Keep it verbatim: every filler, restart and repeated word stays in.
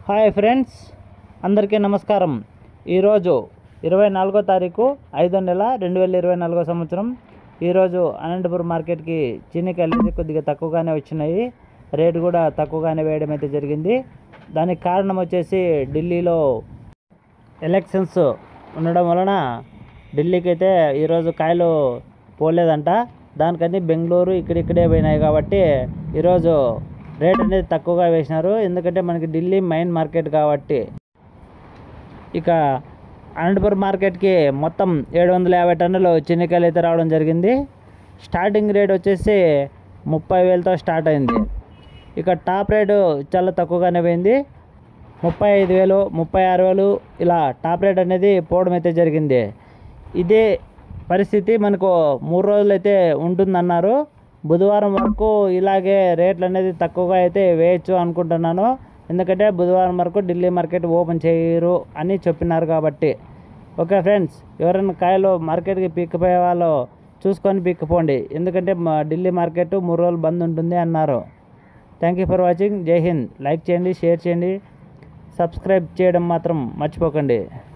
Hi friends, అందరికీ నమస్కారం. ఈరోజు ఇరవై నాలుగో తారీఖు ఐదో నెల రెండు వేల ఇరవై నాలుగో సంవత్సరం. ఈరోజు అనంతపురం మార్కెట్కి చీనికాయలు అయితే కొద్దిగా తక్కువగానే వచ్చినాయి. రేటు కూడా తక్కువగానే వేయడం అయితే జరిగింది. దానికి కారణం వచ్చేసి ఢిల్లీలో ఎలక్షన్స్ ఉండడం వలన ఢిల్లీకి అయితే ఈరోజు కాయలు పోలేదంట. దానికని బెంగళూరు ఇక్కడిక్కడే పోయినాయి కాబట్టి ఈరోజు రేట్ అనేది తక్కువగా వేసినారు. ఎందుకంటే మనకి ఢిల్లీ మెయిన్ మార్కెట్ కాబట్టి. ఇక అనంతపురం మార్కెట్కి మొత్తం ఏడు వందల యాభై టన్నులు చెనిక్కాయలు అయితే రావడం జరిగింది. స్టార్టింగ్ రేట్ వచ్చేసి ముప్పై వేలతో స్టార్ట్ అయింది. ఇక టాప్ రేటు చాలా తక్కువగానే పోయింది. ముప్పై ఐదు వేలు ముప్పై ఆరు వేలు ఇలా టాప్ రేట్ అనేది పోవడం అయితే జరిగింది. ఇదే పరిస్థితి మనకు మూడు రోజులు అయితే ఉంటుందన్నారు. బుధవారం వరకు ఇలాగే రేట్లు అనేది తక్కువగా అయితే వేయచ్చు అనుకుంటున్నాను. ఎందుకంటే బుధవారం వరకు ఢిల్లీ మార్కెట్ ఓపెన్ చేయరు అని చెప్పినారు కాబట్టి. ఓకే ఫ్రెండ్స్, ఎవరైనా కాయలు మార్కెట్కి పిక్కిపోయే వాళ్ళు చూసుకొని పిక్కిపోండి. ఎందుకంటే మా ఢిల్లీ మార్కెట్ మూడు రోజులు బంద్ ఉంటుంది అన్నారు. Thank you for watching. జై హింద్. లైక్ చేయండి, షేర్ చేయండి, సబ్స్క్రైబ్ చేయడం మాత్రం మర్చిపోకండి.